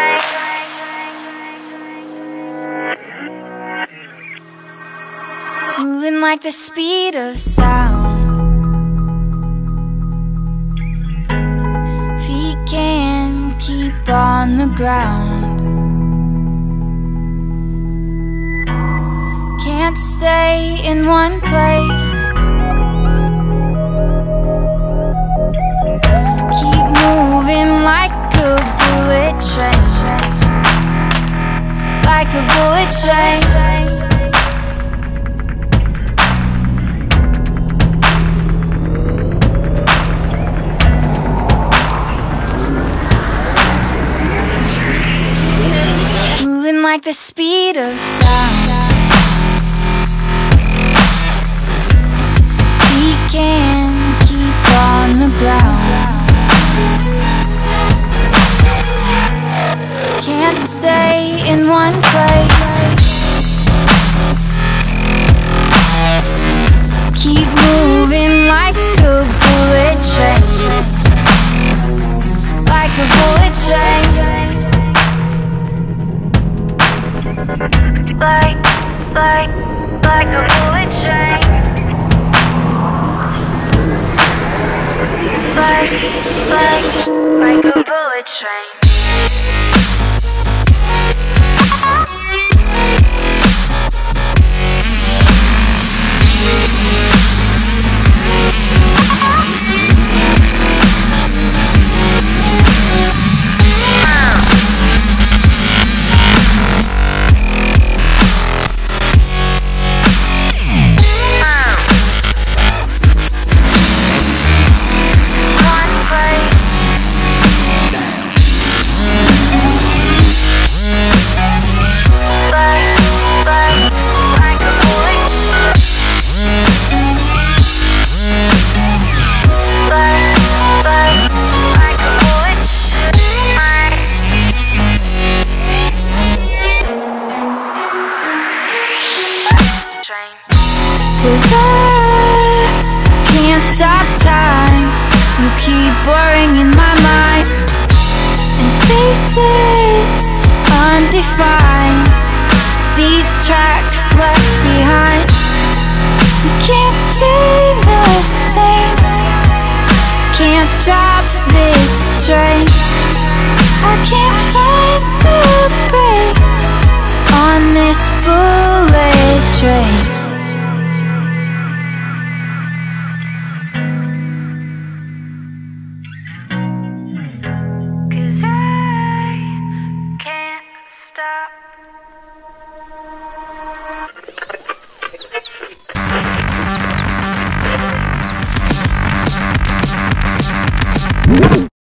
Moving like the speed of sound. Feet can't keep on the ground. Can't stay in one place. Keep moving like a bullet train. Like a bullet train. Like the speed of sound. We can't keep on the ground. Can't stay in one place. Keep moving like a bullet train. Like a bullet train. Like a bullet train. Like a bullet train. Cause I can't stop time. You keep blurring in my mind, and spaces undefined. These tracks left behind. We can't stay the same. Can't stop this train. I can't find the brakes on this bullet train.